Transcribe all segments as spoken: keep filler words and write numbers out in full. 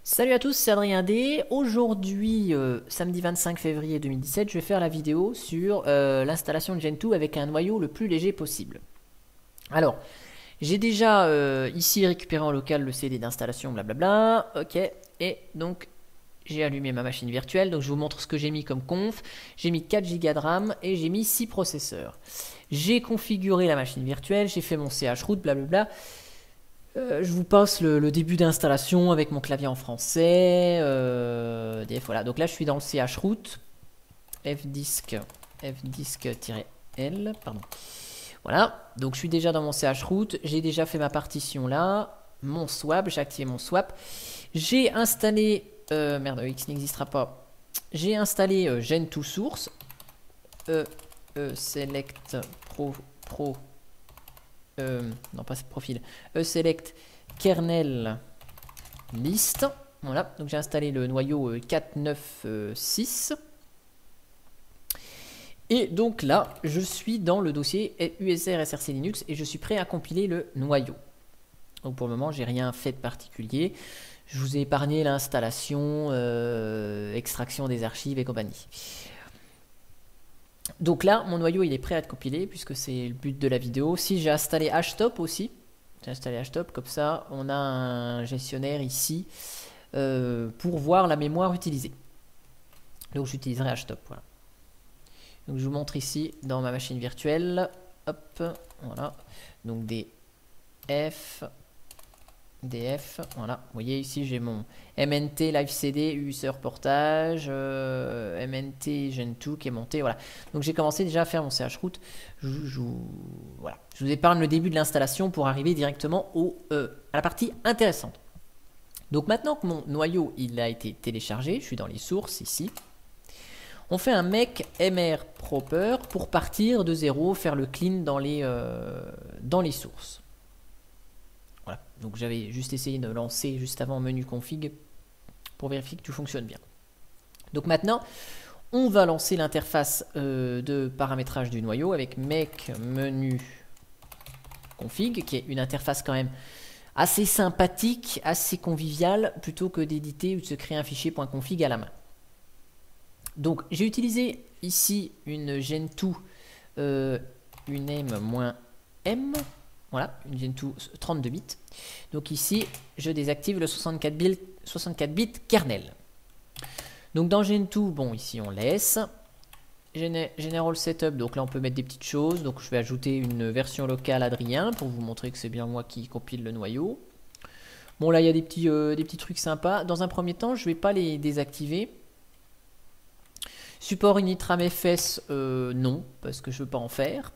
Salut à tous, c'est Adrien D. Aujourd'hui, euh, samedi vingt-cinq février deux mille dix-sept, je vais faire la vidéo sur euh, l'installation de Gentoo avec un noyau le plus léger possible. Alors, j'ai déjà euh, ici récupéré en local le C D d'installation, blablabla. Ok, et donc j'ai allumé ma machine virtuelle. Donc je vous montre ce que j'ai mis comme conf. J'ai mis quatre gigas de RAM et j'ai mis six processeurs. J'ai configuré la machine virtuelle, j'ai fait mon chroot, blablabla. Euh, je vous passe le, le début d'installation avec mon clavier en français. Euh, D F, voilà. Donc là, je suis dans le chroot. Fdisk, fdisk-l, pardon. Voilà. Donc je suis déjà dans mon chroot. J'ai déjà fait ma partition là. Mon swap, j'ai activé mon swap. J'ai installé. Euh, merde, X n'existera pas. J'ai installé euh, Gentoo source. E, e select pro pro. Euh, non, pas ce profil. E select kernel list. Voilà, donc j'ai installé le noyau quatre neuf six. Et donc là, je suis dans le dossier U S R S R C Linux et je suis prêt à compiler le noyau. Donc pour le moment, j'ai rien fait de particulier. Je vous ai épargné l'installation, euh, extraction des archives et compagnie. Donc là, mon noyau il est prêt à être compilé puisque c'est le but de la vidéo. Si j'ai installé htop aussi, j'ai installé htop, comme ça on a un gestionnaire ici euh, pour voir la mémoire utilisée. Donc j'utiliserai htop, voilà. Donc je vous montre ici dans ma machine virtuelle. Hop, voilà. Donc des F, D F, voilà. Vous voyez ici j'ai mon M N T Live C D user portage, euh, M N T Gentoo qui est monté, voilà. Donc j'ai commencé déjà à faire mon chroot. Je, je, voilà. Je vous épargne le début de l'installation pour arriver directement au, euh, à la partie intéressante. Donc maintenant que mon noyau il a été téléchargé, je suis dans les sources ici. On fait un make mr proper pour partir de zéro, faire le clean dans les, euh, dans les sources. Voilà, donc j'avais juste essayé de lancer juste avant menu config pour vérifier que tout fonctionne bien. Donc maintenant, on va lancer l'interface euh, de paramétrage du noyau avec make menu config, qui est une interface quand même assez sympathique, assez conviviale, plutôt que d'éditer ou de se créer un fichier .config à la main. Donc j'ai utilisé ici une Gentoo euh, une M-M, voilà, une Gentoo trente-deux bits. Donc ici, je désactive le soixante-quatre bits kernel. Donc dans Gentoo, bon, ici on laisse. General Setup, donc là on peut mettre des petites choses. Donc je vais ajouter une version locale Adrien pour vous montrer que c'est bien moi qui compile le noyau. Bon, là il y a des petits, euh, des petits trucs sympas. Dans un premier temps, je ne vais pas les désactiver. Support initramfs, euh, non, parce que je ne veux pas en faire.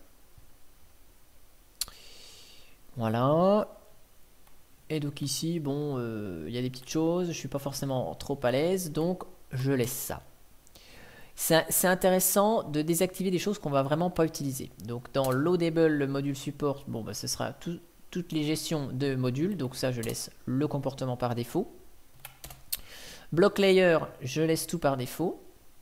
Voilà. Et donc ici, bon, il euh, y a des petites choses, je ne suis pas forcément trop à l'aise, donc je laisse ça. C'est intéressant de désactiver des choses qu'on ne va vraiment pas utiliser. Donc dans Loadable, le module support, bon, bah, ce sera tout, toutes les gestions de modules, donc ça je laisse le comportement par défaut. Block Layer, je laisse tout par défaut.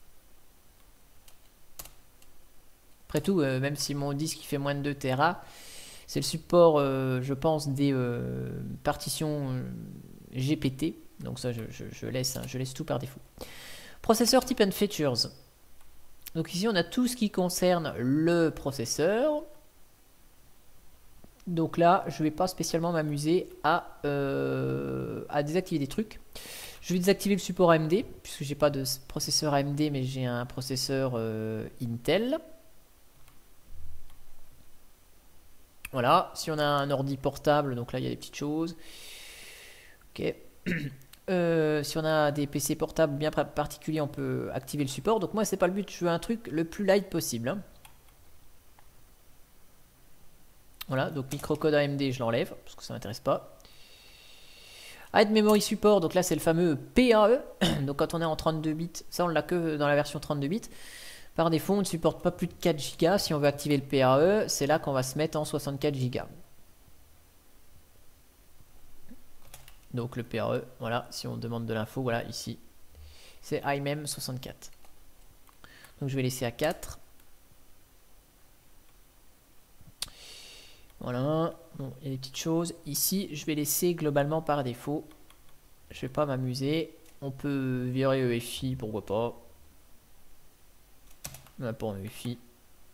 Après tout, euh, même si mon disque il fait moins de deux téra, c'est le support, euh, je pense, des euh, partitions euh, G P T. Donc ça, je, je, je, laisse, hein, je laisse tout par défaut. Processeur Type and Features. Donc ici, on a tout ce qui concerne le processeur. Donc là, je ne vais pas spécialement m'amuser à, euh, à désactiver des trucs. Je vais désactiver le support A M D, puisque j'ai pas de processeur A M D, mais j'ai un processeur euh, Intel. Voilà, si on a un ordi portable, donc là il y a des petites choses. Ok. Euh, si on a des P C portables bien particuliers, on peut activer le support. Donc moi c'est pas le but, je veux un truc le plus light possible. Hein. Voilà, donc microcode A M D je l'enlève, parce que ça m'intéresse pas. Add Memory Support, donc là c'est le fameux P A E. Donc quand on est en trente-deux bits, ça on l'a que dans la version trente-deux bits. Par défaut, on ne supporte pas plus de quatre gigas. Si on veut activer le P A E, c'est là qu'on va se mettre en soixante-quatre gigas. Donc le P A E, voilà, si on demande de l'info, voilà, ici, c'est I M E M soixante-quatre. Donc je vais laisser à quatre. Voilà, bon, il y a des petites choses. Ici, je vais laisser globalement par défaut Je vais pas m'amuser. On peut virer E F I, pourquoi pas. On a pas E F I.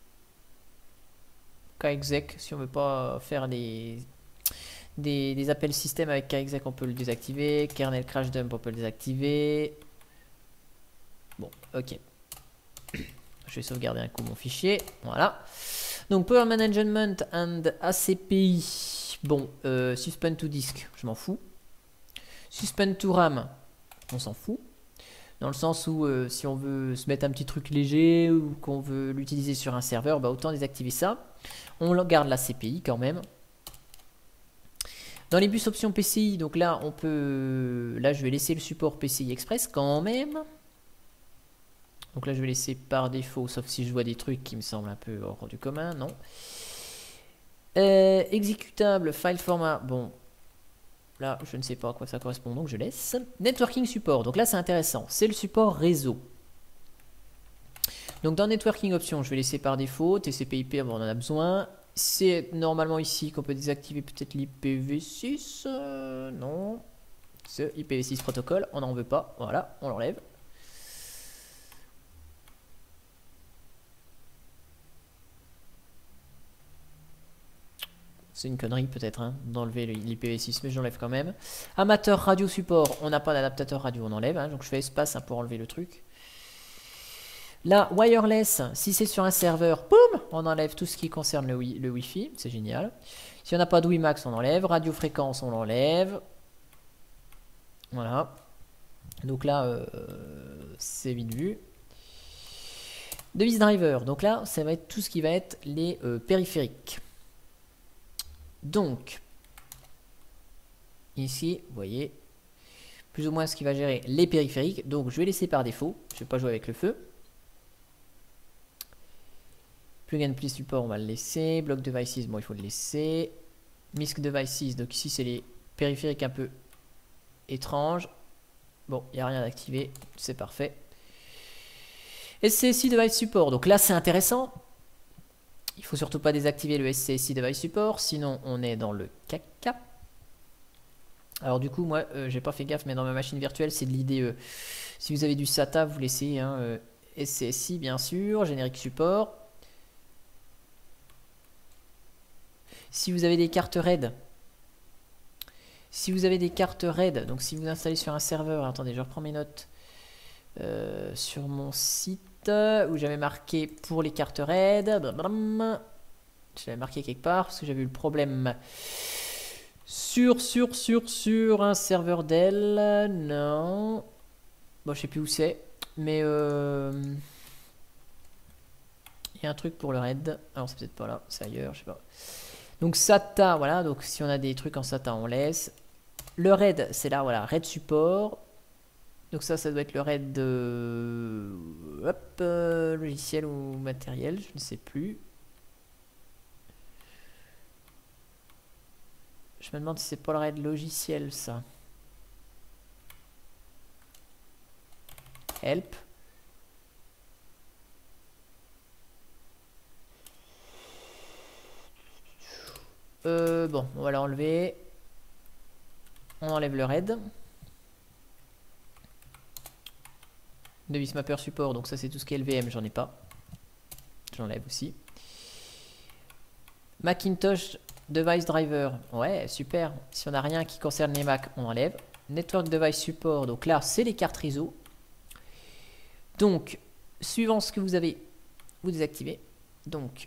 Kexec, si on veut pas faire des, des, des appels système avec Kexec, on peut le désactiver. Kernel crash dump, on peut le désactiver. Bon, ok. Je vais sauvegarder un coup mon fichier. Voilà. Donc Power Management and A C P I. Bon, euh, Suspend to Disk, je m'en fous. Suspend to RAM, on s'en fout. Dans le sens où euh, si on veut se mettre un petit truc léger ou qu'on veut l'utiliser sur un serveur, bah autant désactiver ça. On garde la C P I quand même. Dans les bus options P C I, donc là on peut, là je vais laisser le support P C I Express quand même. Donc là je vais laisser par défaut, sauf si je vois des trucs qui me semblent un peu hors du commun, non. Euh, exécutable, file format, bon. Là, je ne sais pas à quoi ça correspond, donc je laisse. Networking support, donc là c'est intéressant, c'est le support réseau. Donc dans Networking Options, je vais laisser par défaut, T C P I P, bon, on en a besoin. C'est normalement ici qu'on peut désactiver peut-être l'I P v six, euh, non. Ce I P v six protocole, on n'en veut pas, voilà, on l'enlève. C'est une connerie peut-être hein, d'enlever l'I P v six, mais j'enlève quand même. Amateur radio support, on n'a pas d'adaptateur radio, on enlève. Hein, donc je fais espace hein, pour enlever le truc. Là, wireless, si c'est sur un serveur, boum, on enlève tout ce qui concerne le, wi le Wi-Fi, c'est génial. Si on n'a pas de WiMAX, on enlève. Radiofréquence, on l'enlève. Voilà. Donc là, euh, c'est vite vu. Device driver, donc là, ça va être tout ce qui va être les euh, périphériques. Donc, ici, vous voyez, plus ou moins ce qui va gérer les périphériques. Donc, je vais laisser par défaut. Je ne vais pas jouer avec le feu. Plug and play support, on va le laisser. Block devices, bon, il faut le laisser. M I S C devices, donc ici, c'est les périphériques un peu étranges. Bon, il n'y a rien d'activé, c'est parfait. S C S I device support, donc là, c'est intéressant. Il faut surtout pas désactiver le S C S I device support, sinon on est dans le caca. Alors du coup, moi, euh, j'ai pas fait gaffe, mais dans ma machine virtuelle, c'est de l'I D E. Si vous avez du SATA, vous laissez hein, euh, S C S I, bien sûr, générique support. Si vous avez des cartes RAID, si vous avez des cartes RAID, donc si vous installez sur un serveur, attendez, je reprends mes notes euh, sur mon site où j'avais marqué pour les cartes RAID, je l'avais marqué quelque part parce que j'avais eu le problème sur, sur, sur, sur un serveur Dell, non, bon je sais plus où c'est, mais euh, il y a un truc pour le RAID, alors c'est peut-être pas là, c'est ailleurs, je sais pas. Donc SATA, voilà, donc si on a des trucs en SATA, on laisse. Le RAID, c'est là, voilà, RAID support. Donc ça, ça doit être le RAID de... Hop, euh, logiciel ou matériel, je ne sais plus. Je me demande si c'est pas le RAID logiciel, ça. Help. Euh, bon, on va l'enlever. On enlève le RAID. Device mapper support, donc ça c'est tout ce qui est L V M, j'en ai pas. J'enlève aussi. Macintosh device driver, ouais super. Si on n'a rien qui concerne les Mac, on enlève. Network device support, donc là c'est les cartes réseau. Donc, suivant ce que vous avez, vous désactivez. Donc,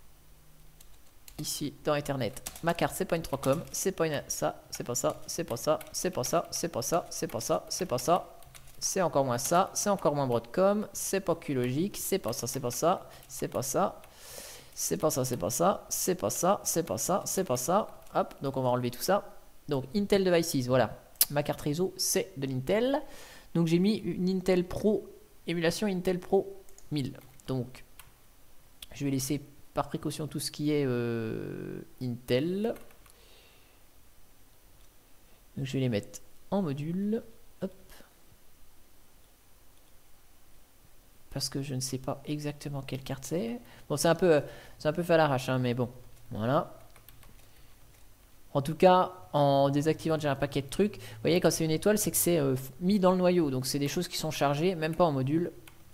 ici dans Ethernet, ma carte c'est point trois com, c'est pas ça, c'est pas ça, c'est pas ça, c'est pas ça, c'est pas ça, c'est pas ça, c'est pas ça. C'est encore moins ça, c'est encore moins Broadcom, c'est pas Q-Logic, c'est pas ça, c'est pas ça, c'est pas ça, c'est pas ça, c'est pas ça, c'est pas ça, c'est pas ça, c'est pas ça. Hop, donc on va enlever tout ça. Donc Intel Devices, voilà, ma carte réseau c'est de l'Intel. Donc j'ai mis une Intel Pro, émulation Intel Pro mille. Donc je vais laisser par précaution tout ce qui est euh, Intel. Donc je vais les mettre en module. Hop. Parce que je ne sais pas exactement quelle carte c'est. Bon, c'est un peu, c'est un peu fait à l'arrache, hein, mais bon, voilà. En tout cas, en désactivant déjà un paquet de trucs, vous voyez, quand c'est une étoile, c'est que c'est euh, mis dans le noyau. Donc, c'est des choses qui sont chargées, même pas en module.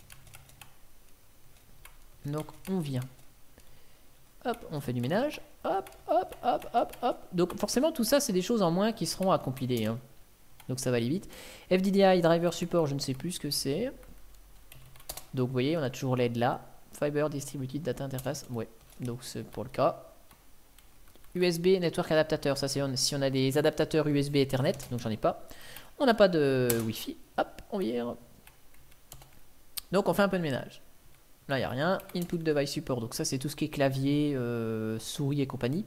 Donc, on vient. Hop, on fait du ménage. Hop, hop, hop, hop, hop. Donc, forcément, tout ça, c'est des choses en moins qui seront à compiler. Hein. Donc, ça va aller vite. F D D I, driver support, je ne sais plus ce que c'est. Donc, vous voyez, on a toujours l'aide là. Fiber Distributed Data Interface. Ouais, donc c'est pour le cas. U S B Network Adaptateur. Ça, c'est si on a des adaptateurs U S B Ethernet. Donc, j'en ai pas. On n'a pas de Wi-Fi. Hop, on vire. Donc, on fait un peu de ménage. Là, il n'y a rien. Input Device Support. Donc, ça, c'est tout ce qui est clavier, euh, souris et compagnie.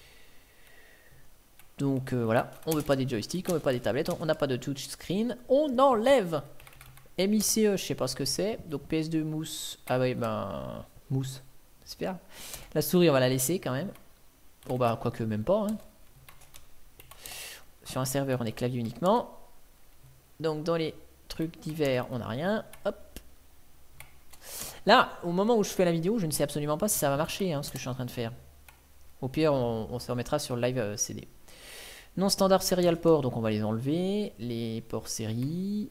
Donc, euh, voilà. On veut pas des joysticks, on veut pas des tablettes. On n'a pas de touchscreen. On enlève M I C E, je sais pas ce que c'est. Donc, P S deux mousse. Ah, oui, ben. Mousse. Super. La souris, on va la laisser quand même. Bon, bah, quoique même pas. Hein. Sur un serveur, on est clavier uniquement. Donc, dans les trucs divers, on n'a rien. Hop. Là, au moment où je fais la vidéo, je ne sais absolument pas si ça va marcher, hein, ce que je suis en train de faire. Au pire, on, on se remettra sur le live euh, C D. Non standard serial port, donc on va les enlever. Les ports série.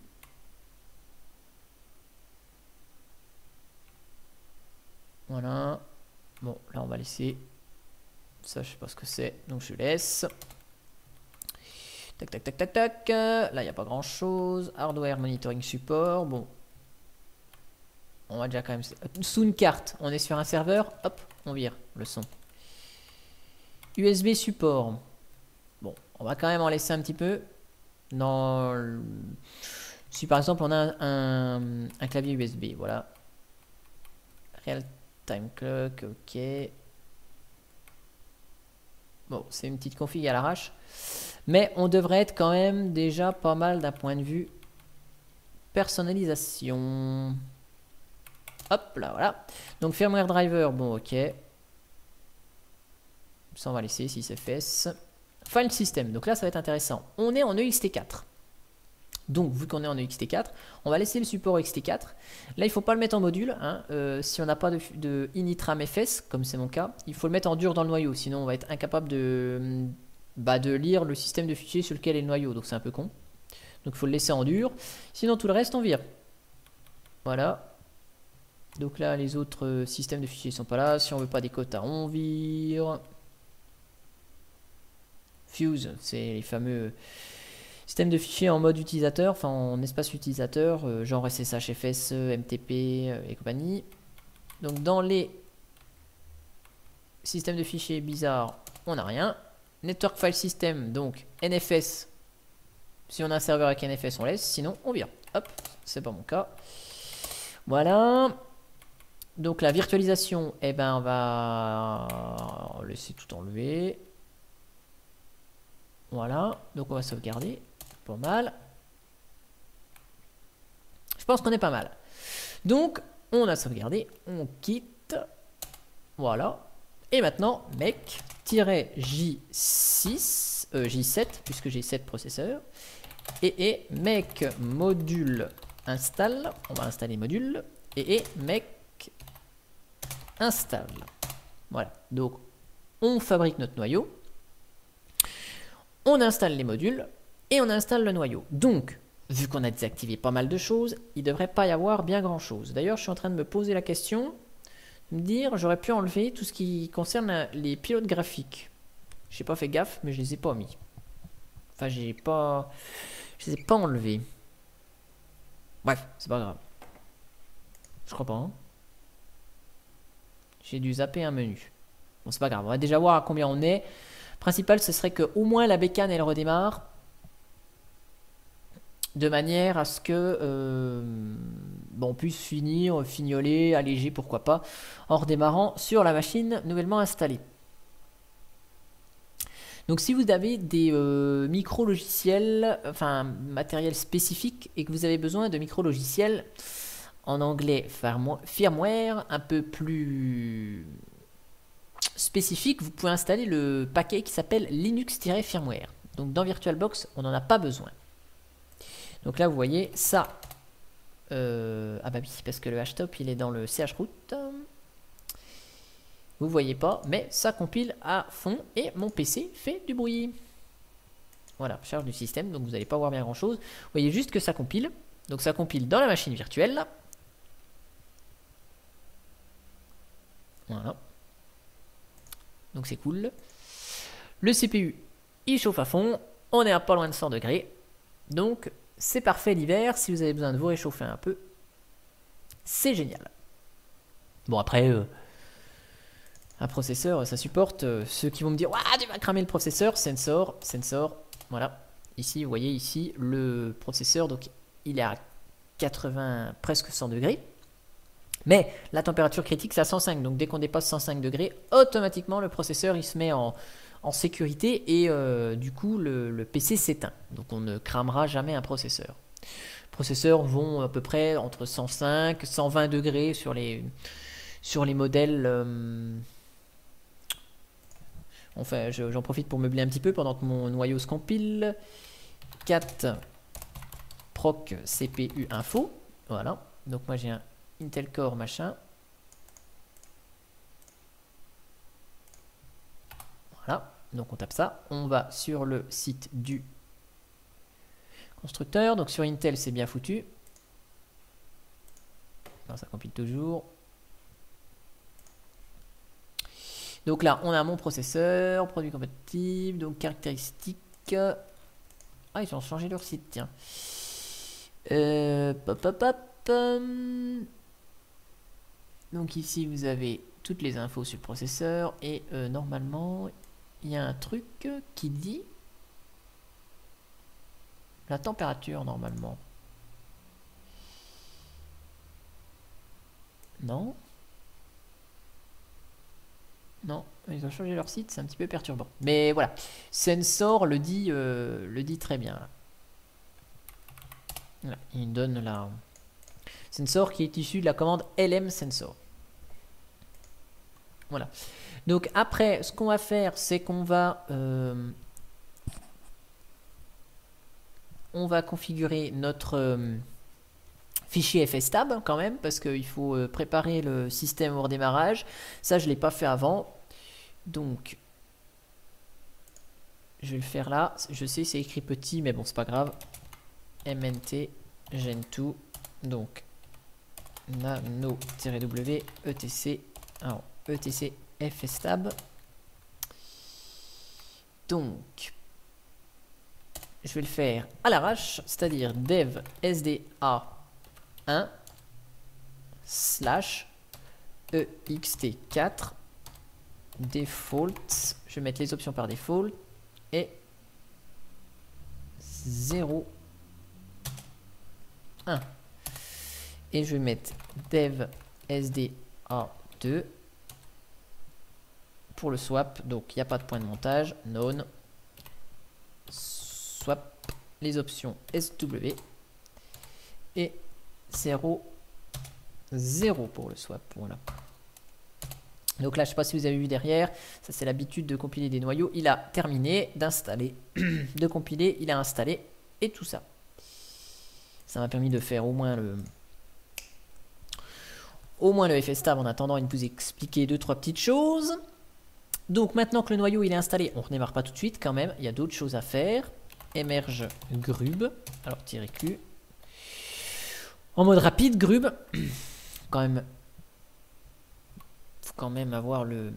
Voilà. Bon, là, on va laisser. Ça, je sais pas ce que c'est, donc je laisse. Tac, tac, tac, tac, tac. Là, il n'y a pas grand chose. Hardware monitoring support. Bon. On va déjà quand même. Sous une carte, on est sur un serveur. Hop, on vire le son. U S B support. Bon, on va quand même en laisser un petit peu. Dans le... Si par exemple on a un, un clavier U S B, voilà. Real time clock, ok. Bon, c'est une petite config à l'arrache. Mais on devrait être quand même déjà pas mal d'un point de vue personnalisation. Hop là, voilà. Donc firmware driver, bon ok. Ça on va laisser si c'est fait. File system, donc là ça va être intéressant. On est en E X T quatre. Donc vu qu'on est en E X T quatre, on va laisser le support E X T quatre. Là il ne faut pas le mettre en module. Hein. Euh, si on n'a pas de, de initram F S, comme c'est mon cas, il faut le mettre en dur dans le noyau. Sinon on va être incapable de, bah, de lire le système de fichiers sur lequel est le noyau. Donc c'est un peu con. Donc il faut le laisser en dur. Sinon tout le reste on vire. Voilà. Donc là, les autres systèmes de fichiers ne sont pas là. Si on veut pas des quotas, on vire. Fuse, c'est les fameux systèmes de fichiers en mode utilisateur, enfin en espace utilisateur, euh, genre S S H F S, M T P euh, et compagnie. Donc dans les systèmes de fichiers bizarres, on n'a rien. Network File System, donc N F S. Si on a un serveur avec N F S, on laisse. Sinon, on vire. Hop, c'est pas mon cas. Voilà. Donc la virtualisation, eh ben on va laisser tout enlever. Voilà, donc on va sauvegarder. Pas mal. Je pense qu'on est pas mal. Donc on a sauvegardé, on quitte. Voilà. Et maintenant, mec-J six, euh, J sept, puisque j'ai sept processeurs. Et, et mec module installe. On va installer module. Et, et mec installe. Voilà, donc on fabrique notre noyau, on installe les modules et on installe le noyau. Donc, vu qu'on a désactivé pas mal de choses, il ne devrait pas y avoir bien grand chose. D'ailleurs, je suis en train de me poser la question, de me dire, j'aurais pu enlever tout ce qui concerne les pilotes graphiques. J'ai pas fait gaffe, mais je les ai pas mis. Enfin, j'ai pas, je les ai pas enlevés. Bref, c'est pas grave. Je crois pas. Hein. J'ai dû zapper un menu. Bon, c'est pas grave. On va déjà voir à combien on est. Principal, ce serait que au moins la bécane, elle redémarre. De manière à ce que euh, bon, on puisse finir, fignoler, alléger, pourquoi pas, en redémarrant sur la machine nouvellement installée. Donc si vous avez des euh, micro-logiciels, enfin matériel spécifique, et que vous avez besoin de micro-logiciels en anglais firmware, un peu plus spécifique, vous pouvez installer le paquet qui s'appelle Linux-firmware. Donc dans VirtualBox, on n'en a pas besoin. Donc là, vous voyez ça. Euh, ah bah oui, parce que le htop, il est dans le chroot. Vous voyez pas, mais ça compile à fond et mon P C fait du bruit. Voilà, charge du système, donc vous n'allez pas voir bien grand chose. Vous voyez juste que ça compile. Donc ça compile dans la machine virtuelle. Là. Voilà. Donc c'est cool. Le C P U, il chauffe à fond. On est à pas loin de cent degrés. Donc c'est parfait l'hiver. Si vous avez besoin de vous réchauffer un peu, c'est génial. Bon après, euh, un processeur, ça supporte. Euh, ceux qui vont me dire, ouah, tu vas cramer le processeur. Sensor, sensor. Voilà. Ici, vous voyez ici le processeur. Donc il est à quatre-vingts, presque cent degrés. Mais la température critique, c'est à cent cinq. Donc dès qu'on dépasse cent cinq degrés, automatiquement le processeur il se met en, en sécurité et euh, du coup le, le P C s'éteint. Donc on ne cramera jamais un processeur. Les processeurs vont à peu près entre cent cinq, cent vingt degrés sur les, sur les modèles. Euh, enfin, j'en profite pour meubler un petit peu pendant que mon noyau se compile. quatre proc C P U info. Voilà. Donc moi j'ai un Intel Core machin. Voilà, donc on tape ça. On va sur le site du constructeur. Donc sur Intel, c'est bien foutu. Non, ça compile toujours. Donc là, on a mon processeur, produit compatible, donc caractéristiques. Ah, ils ont changé leur site, tiens. Euh, pop, pop, pop. Donc ici vous avez toutes les infos sur le processeur et euh, normalement il y a un truc qui dit la température normalement. Non. Non, ils ont changé leur site, c'est un petit peu perturbant. Mais voilà, Sensor le dit, euh, le dit très bien. Voilà, il donne la Sensor qui est issu de la commande L M Sensor. Voilà. Donc après, ce qu'on va faire, c'est qu'on va euh, on va configurer notre euh, fichier fstab quand même, parce qu'il faut euh, préparer le système au redémarrage. Ça, je ne l'ai pas fait avant. Donc, je vais le faire là. Je sais, c'est écrit petit, mais bon, c'est pas grave. mnt gen deux. Donc, nano-w etc. Alors, etc fstab. Donc, je vais le faire à l'arrache, c'est-à-dire dev sda un slash ext quatre default. Je vais mettre les options par default et zéro un. Et je vais mettre dev sda deux pour le swap. Donc il n'y a pas de point de montage. None. Swap. Les options S W. Et zéro zéro pour le swap. Voilà. Donc là, je ne sais pas si vous avez vu derrière. Ça, c'est l'habitude de compiler des noyaux. Il a terminé d'installer, de compiler. Il a installé et tout ça. Ça m'a permis de faire au moins le... Au moins le fstab en attendant de vous expliquer deux, trois petites choses. Donc maintenant que le noyau il est installé, on ne redémarre pas tout de suite quand même. Il y a d'autres choses à faire. Emerge grub. Alors tirer Q. En mode rapide, grub. Quand même. Faut quand même avoir le,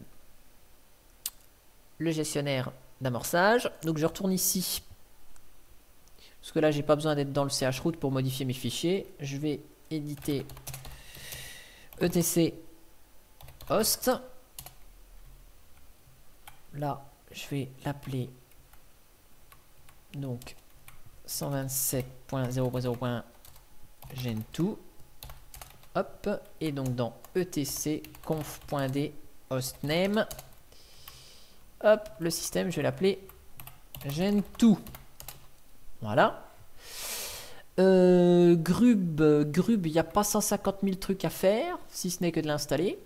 le gestionnaire d'amorçage. Donc je retourne ici. Parce que là, j'ai pas besoin d'être dans le chroot pour modifier mes fichiers. Je vais éditer etc host. Là, je vais l'appeler donc cent vingt-sept point zéro point zéro point gen deux. Hop, et donc dans etc conf.d hostname. Hop, le système, je vais l'appeler gen deux. Voilà. Euh, grub, grub, il n'y a pas cent cinquante mille trucs à faire, si ce n'est que de l'installer.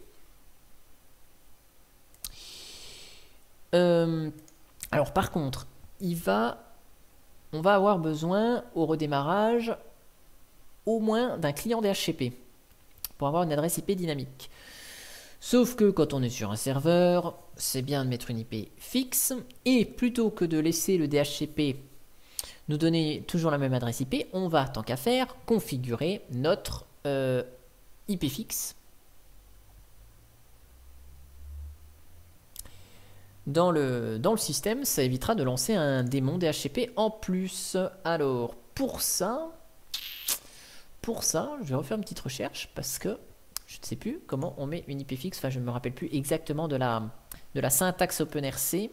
Euh, alors par contre, il va, on va avoir besoin au redémarrage au moins d'un client D H C P pour avoir une adresse I P dynamique. Sauf que quand on est sur un serveur, c'est bien de mettre une I P fixe. Et plutôt que de laisser le D H C P nous donner toujours la même adresse I P, on va, tant qu'à faire, configurer notre euh, I P fixe dans le, dans le système. Ça évitera de lancer un démon D H C P en plus. Alors, pour ça, pour ça, je vais refaire une petite recherche parce que je ne sais plus comment on met une I P fixe. Enfin, je ne me rappelle plus exactement de la, de la syntaxe OpenRC.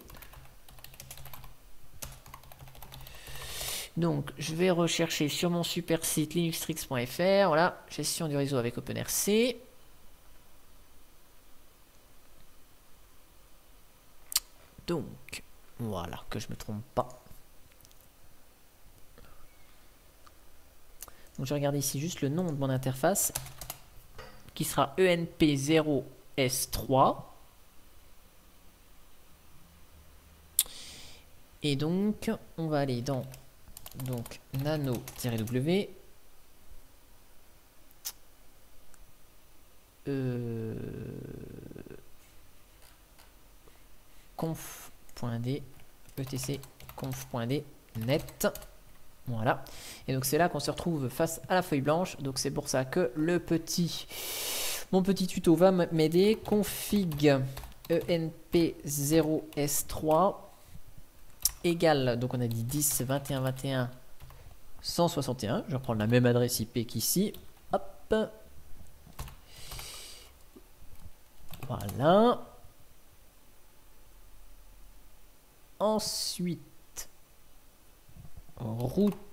Donc, je vais rechercher sur mon super site linuxtrix point F R. Voilà, gestion du réseau avec OpenRC. Donc, voilà, que je ne me trompe pas. Donc, je regarde ici juste le nom de mon interface qui sera E N P zéro S trois. Et donc, on va aller dans donc nano-w euh, conf.d etc conf.d net. Voilà. Et donc c'est là qu'on se retrouve face à la feuille blanche. Donc c'est pour ça que le petit mon petit tuto va m'aider. Config E N P zéro S trois égale, donc on a dit dix, vingt et un, vingt et un, cent soixante et un. Je vais reprendre la même adresse I P qu'ici. Hop. Voilà. Ensuite, route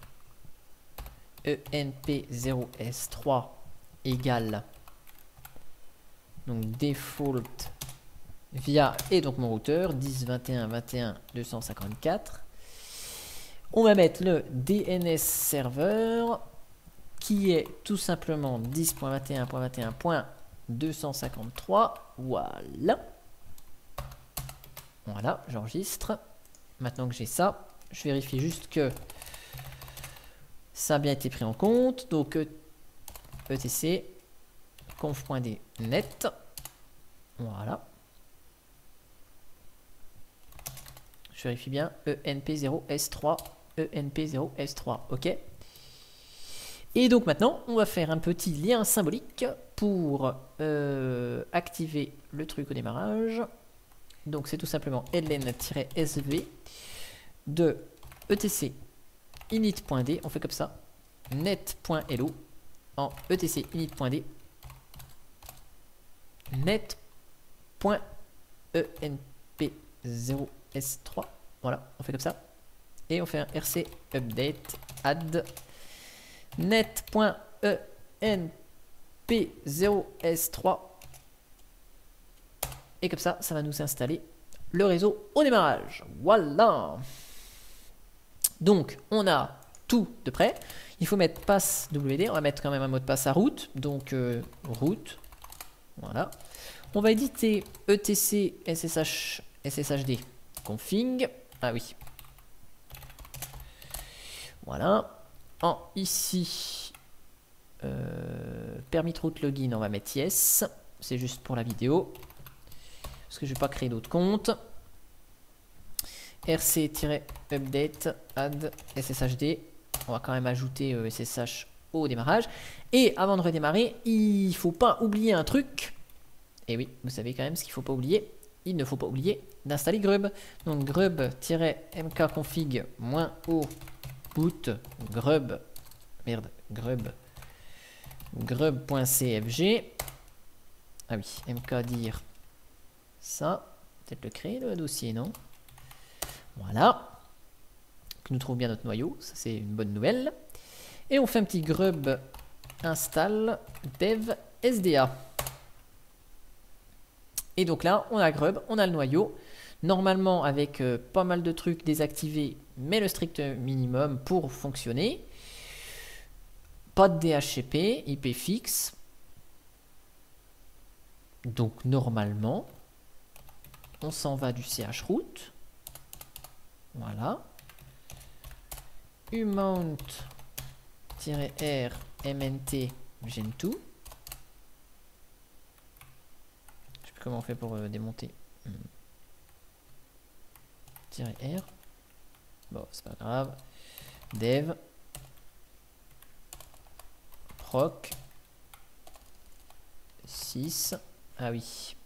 E N P zéro S trois égale donc default via et donc mon routeur dix, vingt et un, vingt et un, deux cent cinquante-quatre. On va mettre le D N S serveur qui est tout simplement dix point vingt et un point vingt et un point deux cent cinquante-trois. Voilà. Voilà, j'enregistre. Maintenant que j'ai ça, je vérifie juste que ça a bien été pris en compte. Donc etc conf.d net. Voilà. Je vérifie bien. E N P zéro S trois. E N P zéro S trois. OK. Et donc maintenant, on va faire un petit lien symbolique pour euh, activer le truc au démarrage. Donc c'est tout simplement ln-sv de etc init.d. On fait comme ça. net.lo en etc init.d net.enp zéro S trois. Voilà, on fait comme ça. Et on fait un rc update add net.enp zéro S trois. Et comme ça, ça va nous installer le réseau au démarrage. Voilà. Donc, on a tout de près. Il faut mettre pass W D. On va mettre quand même un mot de passe à route. Donc, euh, route. Voilà. On va éditer etc ssh sshd config. Ah oui. Voilà. En ici, euh, permis route login, on va mettre yes. C'est juste pour la vidéo. Parce que je ne vais pas créer d'autres comptes. rc-update add sshd. On va quand même ajouter euh, ssh au démarrage. Et avant de redémarrer, il ne faut pas oublier un truc. Et oui, vous savez quand même ce qu'il ne faut pas oublier. Il ne faut pas oublier d'installer grub. Donc grub-mkconfig-o boot grub. Merde, grub. grub.cfg. Ah oui, mkdir. Ça, peut-être le créer le dossier, non? Voilà. Que nous trouvons bien notre noyau, ça c'est une bonne nouvelle. Et on fait un petit grub install dev sda. Et donc là, on a grub, on a le noyau. Normalement, avec euh, pas mal de trucs désactivés, mais le strict minimum pour fonctionner. Pas de D H C P, I P fixe. Donc normalement, on s'en va du chroot. Voilà. umount-r mnt gentoo. comment on fait pour euh, démonter? Hmm. Tirer R. Bon, c'est pas grave. Dev. Proc. six. Ah oui. Si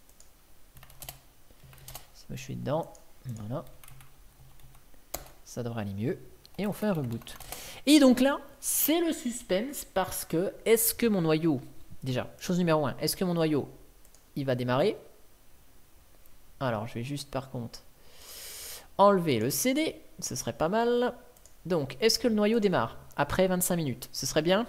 moi je suis dedans. Voilà. Ça devrait aller mieux. Et on fait un reboot. Et donc là, c'est le suspense parce que est-ce que mon noyau, déjà, chose numéro un, est-ce que mon noyau, il va démarrer? Alors, je vais juste par contre enlever le C D. Ce serait pas mal. Donc, est-ce que le noyau démarre après vingt-cinq minutes? Ce serait bien.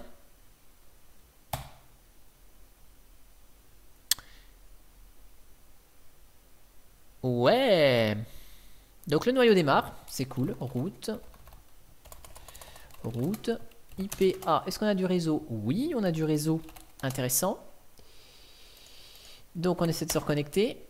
Ouais. Donc le noyau démarre, c'est cool. Route. Route. I P A. Est-ce qu'on a du réseau? Oui, on a du réseau. Intéressant. Donc on essaie de se reconnecter.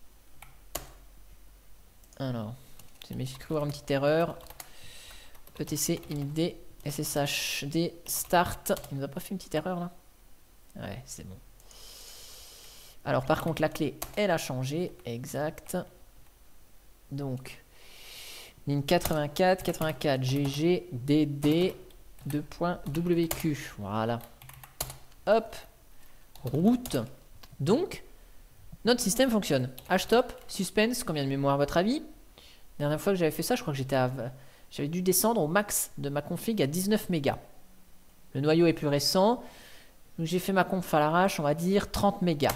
Alors, j'ai cru voir une petite erreur. E T C, init, S S H D, start. Il nous a pas fait une petite erreur là? Ouais, c'est bon. Alors par contre la clé elle a changé, exact. Donc ligne quatre-vingt-quatre, quatre-vingt-quatre, G G, D D, deux points W Q. Voilà. Hop. Route. Donc notre système fonctionne. Htop, suspense, combien de mémoire à votre avis? La dernière fois que j'avais fait ça, je crois que j'étais à... j'avais dû descendre au max de ma config à dix-neuf mégas. Le noyau est plus récent. Donc j'ai fait ma conf à l'arrache, on va dire trente mégas.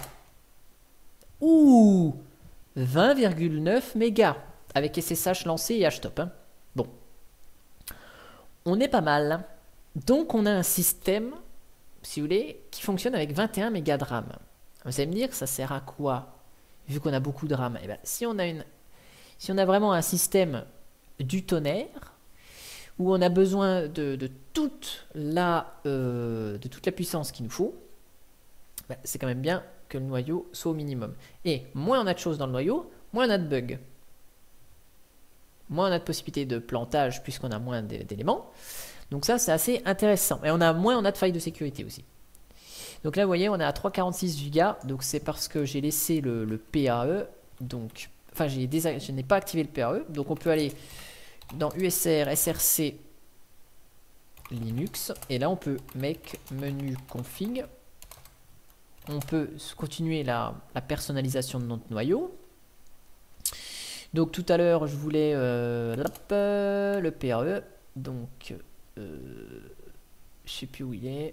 Ouh, vingt virgule neuf mégas avec S S H lancé et htop. Hein. Bon, on est pas mal. Donc on a un système, si vous voulez, qui fonctionne avec vingt et un mégas de RAM. Vous allez me dire, ça sert à quoi? Vu qu'on a beaucoup de RAM. Eh ben, si on a une, si on a vraiment un système du tonnerre où on a besoin de, de toute la, euh, de toute la puissance qu'il nous faut, ben, c'est quand même bien que le noyau soit au minimum. Et moins on a de choses dans le noyau, moins on a de bugs. Moins on a de possibilités de plantage puisqu'on a moins d'éléments. Donc ça, c'est assez intéressant. Et on a moins on a de failles de sécurité aussi. Donc là, vous voyez, on est à trois virgule quarante-six gigas. Donc c'est parce que j'ai laissé le, le P A E. Donc, enfin, j'ai je n'ai pas activé le P A E. Donc on peut aller dans U S R, S R C, Linux. Et là, on peut make menu config. On peut continuer la, la personnalisation de notre noyau. Donc tout à l'heure, je voulais euh, le P A E. Donc, euh, je sais plus où il est.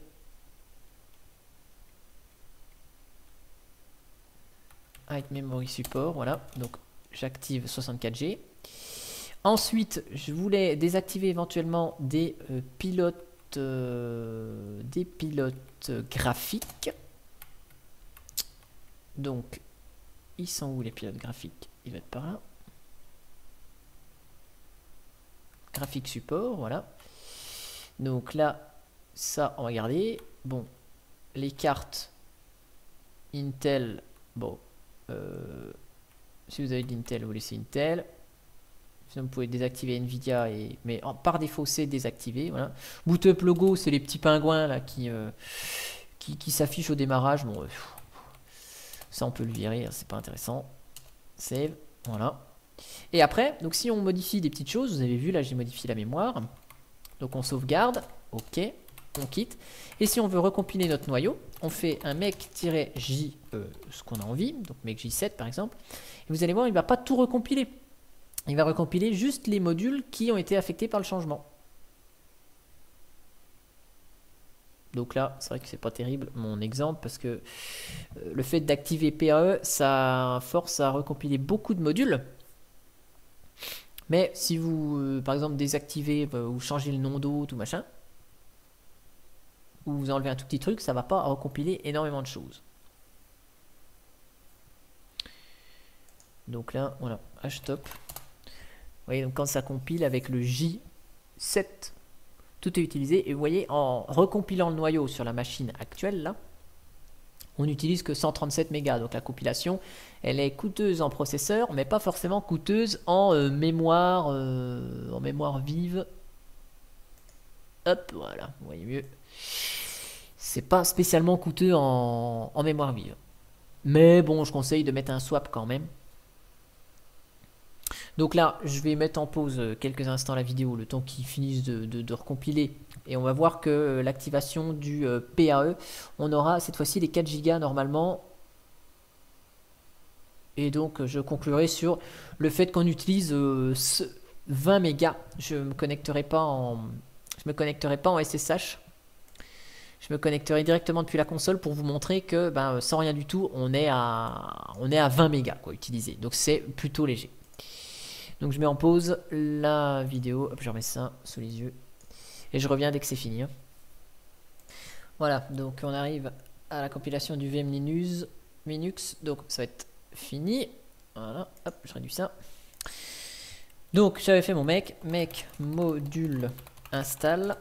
High Memory Support, voilà. Donc j'active soixante-quatre G. Ensuite, je voulais désactiver éventuellement des euh, pilotes, euh, des pilotes graphiques. Donc, ils sont où les pilotes graphiques? Ils vont être par là. Graphique support, voilà. Donc là, ça, on va garder. Bon, les cartes Intel, bon, euh, si vous avez de l'Intel, vous laissez Intel. Sinon, vous pouvez désactiver Nvidia, et, mais en, par défaut, c'est désactivé. Voilà. Boot up logo, c'est les petits pingouins là qui, euh, qui, qui s'affichent au démarrage. Bon, euh, ça, on peut le virer, c'est pas intéressant. Save, voilà. Et après, donc si on modifie des petites choses, vous avez vu, là, j'ai modifié la mémoire. Donc on sauvegarde, ok, on quitte. Et si on veut recompiler notre noyau, on fait un make-j, euh, ce qu'on a envie, donc make j sept par exemple. Et vous allez voir, il ne va pas tout recompiler. Il va recompiler juste les modules qui ont été affectés par le changement. Donc là, c'est vrai que c'est pas terrible mon exemple parce que euh, le fait d'activer P A E, ça force à recompiler beaucoup de modules. Mais si vous, euh, par exemple, désactivez euh, ou changez le nom d'autre ou machin, ou vous enlevez un tout petit truc, ça va pas recompiler énormément de choses. Donc là, voilà, htop. Vous voyez, donc quand ça compile avec le J sept, tout est utilisé. Et vous voyez, en recompilant le noyau sur la machine actuelle, là, on n'utilise que cent trente-sept mégas. Donc la compilation, elle est coûteuse en processeur, mais pas forcément coûteuse en euh, mémoire, euh, en mémoire vive. Hop, voilà, vous voyez mieux. C'est pas spécialement coûteux en, en mémoire vive. Mais bon, je conseille de mettre un swap quand même. Donc là, je vais mettre en pause quelques instants la vidéo, le temps qu'ils finissent de, de, de recompiler. Et on va voir que l'activation du euh, P A E, on aura cette fois-ci les quatre gigas normalement. Et donc, je conclurai sur le fait qu'on utilise euh, vingt mégas. Je me connecterai pas en, je me connecterai pas en S S H. Je me connecterai directement depuis la console pour vous montrer que ben, sans rien du tout, on est à, on est à vingt mégas quoi, utilisé. Donc c'est plutôt léger. Donc je mets en pause la vidéo. Hop, je remets ça sous les yeux. Et je reviens dès que c'est fini. Hein. Voilà, donc on arrive à la compilation du V M Linux. Linux. Donc ça va être fini. Voilà, hop, je réduis ça. Donc j'avais fait mon mec. Mec module install.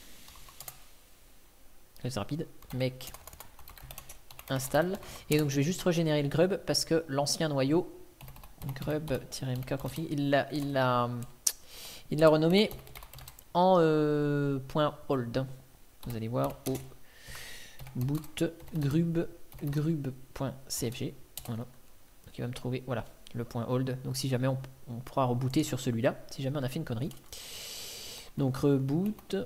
C'est rapide. Mec install. Et donc je vais juste régénérer le grub parce que l'ancien noyau grub-mk config, il l'a il l'a il l'a renommé en euh, .hold. Vous allez voir au boot grub grub.cfg. Voilà. Donc il va me trouver voilà le point hold. Donc si jamais on, on pourra rebooter sur celui-là, si jamais on a fait une connerie. Donc reboot.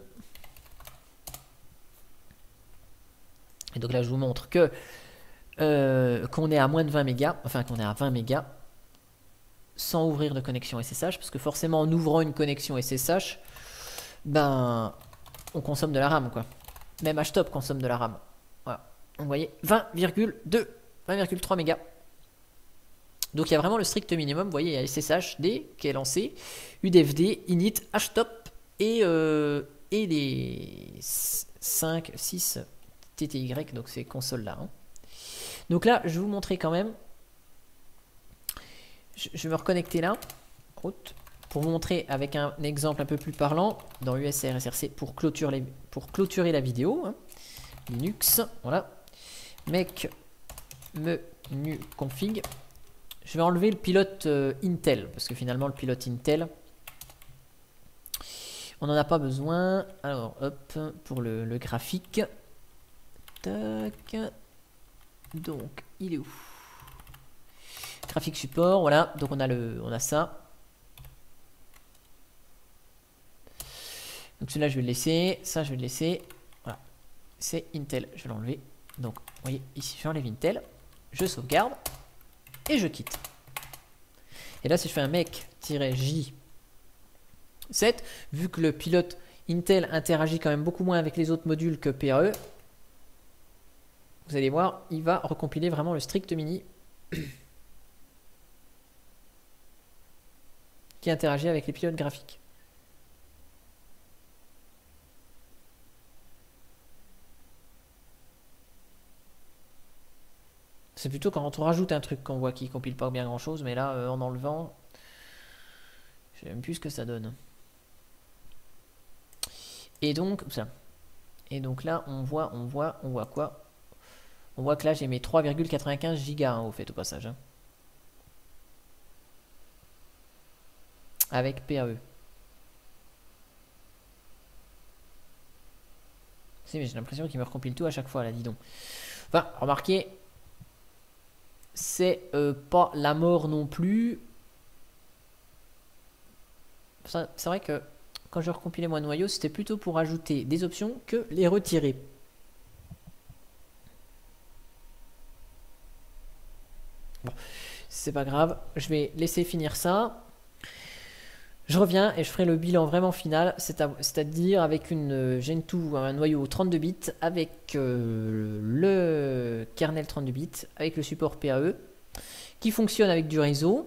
Et donc là je vous montre que euh, qu'on est à moins de vingt mégas, enfin qu'on est à vingt mégas sans ouvrir de connexion S S H, parce que forcément en ouvrant une connexion S S H, ben on consomme de la RAM quoi. Même Htop consomme de la RAM. Voilà. Donc vous voyez vingt virgule deux, vingt virgule trois mégas. Donc il y a vraiment le strict minimum. Vous voyez il y a S S H D qui est lancé, U D F D, init, Htop et, euh, et les cinq, six T T Y, donc ces consoles là. Hein. Donc là, je vais vous montrer quand même. Je, je vais me reconnecter là, route, pour vous montrer avec un exemple un peu plus parlant dans U S R S R C pour clôturer, les, pour clôturer la vidéo. Hein. Linux, voilà. Mec menu config. Je vais enlever le pilote euh, Intel parce que finalement le pilote Intel, on n'en a pas besoin. Alors hop pour le, le graphique. Tac. Donc il est où? Graphique support, voilà. Donc on a le, on a ça. Donc celui-là je vais le laisser, ça je vais le laisser. Voilà, c'est Intel, je vais l'enlever. Donc vous voyez ici j'enlève Intel, je sauvegarde et je quitte. Et là si je fais un mec-j sept, vu que le pilote Intel interagit quand même beaucoup moins avec les autres modules que P A E, vous allez voir, il va recompiler vraiment le strict mini qui interagit avec les pilotes graphiques. C'est plutôt quand on rajoute un truc qu'on voit qu'il compile pas bien grand chose, mais là euh, en enlevant, je sais même plus ce que ça donne. Et donc ça. Et donc là on voit, on voit, on voit quoi? On voit que là j'ai mes trois virgule quatre-vingt-quinze gigas hein, au fait au passage. Hein. Avec P A E. Si mais j'ai l'impression qu'il me recompile tout à chaque fois là, dis donc. Enfin, remarquez, c'est euh, pas la mort non plus. C'est vrai que quand je recompilais mon noyau, c'était plutôt pour ajouter des options que les retirer. Bon, c'est pas grave, je vais laisser finir ça. Je reviens et je ferai le bilan vraiment final, c'est-à-dire avec une Gentoo, un noyau trente-deux bits, avec euh, le kernel trente-deux bits, avec le support P A E, qui fonctionne avec du réseau,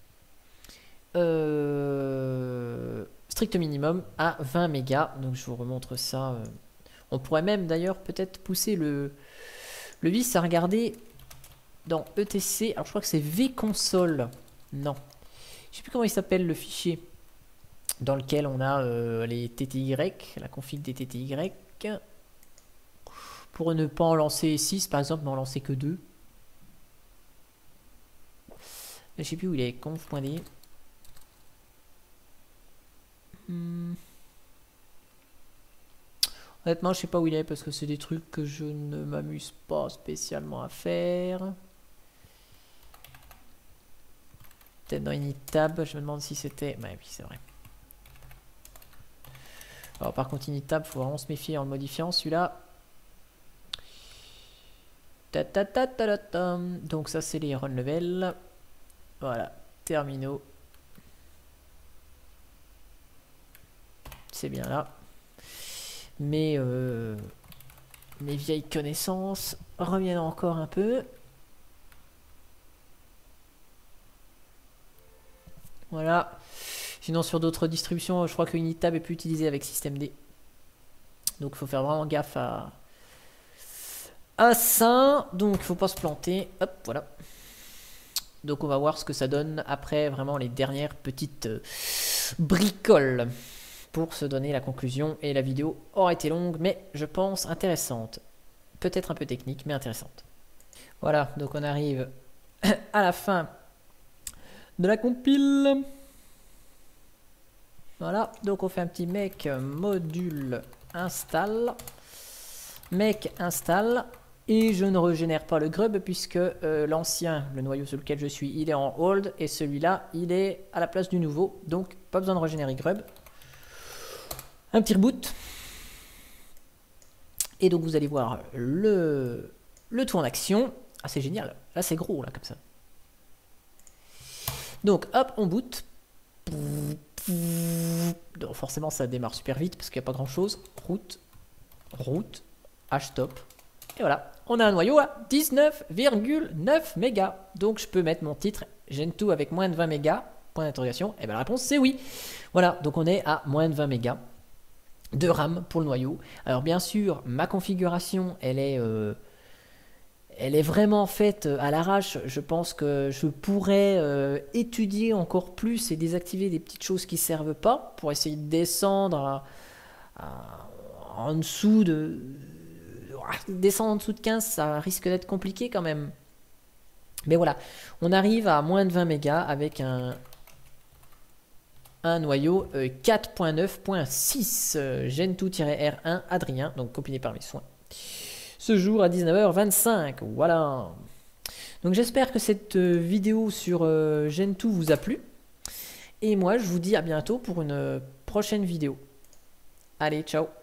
euh, strict minimum à vingt mégas. Donc je vous remontre ça. On pourrait même d'ailleurs peut-être pousser le, le vice à regarder dans E T C. Alors je crois que c'est vconsole. Non. Je sais plus comment il s'appelle le fichier dans lequel on a euh, les T T Y, la config des T T Y. Pour ne pas en lancer six par exemple, mais en lancer que deux. Je sais plus où il est, conf.d. Hmm. Honnêtement, je sais pas où il est parce que c'est des trucs que je ne m'amuse pas spécialement à faire. peut-être dans Initab, je me demande si c'était... Ouais, oui, c'est vrai. Alors par contre, Initab, il faut vraiment se méfier en le modifiant, celui-là. Ta ta ta ta ta ta. Donc ça, c'est les run level. Voilà, terminaux. C'est bien là. Mais euh, mes vieilles connaissances reviennent encore un peu. Voilà. Sinon sur d'autres distributions, je crois que Unitab est plus utilisé avec système D. Donc il faut faire vraiment gaffe à, à ça. Donc il faut pas se planter. Hop, voilà. Donc on va voir ce que ça donne après vraiment les dernières petites euh, bricoles pour se donner la conclusion. Et la vidéo aura été longue, mais je pense intéressante. Peut-être un peu technique, mais intéressante. Voilà, donc on arrive à la fin de la compile. Voilà, donc on fait un petit make module install. Make install. Et je ne régénère pas le grub puisque euh, l'ancien, le noyau sur lequel je suis, il est en hold. Et celui-là, il est à la place du nouveau. Donc pas besoin de régénérer grub. Un petit reboot. Et donc vous allez voir le, le tout en action. Ah c'est génial. Là c'est gros là comme ça. Donc hop, on boot. Donc, forcément ça démarre super vite parce qu'il n'y a pas grand chose. Route, route, htop. Et voilà, on a un noyau à dix-neuf virgule neuf mégas. Donc je peux mettre mon titre Gentoo avec moins de vingt mégas. Point d'interrogation. Et bien la réponse c'est oui. Voilà, donc on est à moins de vingt mégas de RAM pour le noyau. Alors bien sûr, ma configuration, elle est... Euh, Elle est vraiment faite à l'arrache. Je pense que je pourrais euh, étudier encore plus et désactiver des petites choses qui ne servent pas pour essayer de descendre à, à, en dessous de... Descendre en dessous de quinze, ça risque d'être compliqué quand même. Mais voilà, on arrive à moins de vingt mégas avec un, un noyau euh, quatre point neuf point six euh, Gentoo-R un Adrien, donc compiné par mes soins. Ce jour à dix-neuf heures vingt-cinq, voilà. Donc j'espère que cette vidéo sur euh, Gentoo vous a plu. Et moi je vous dis à bientôt pour une prochaine vidéo. Allez, ciao.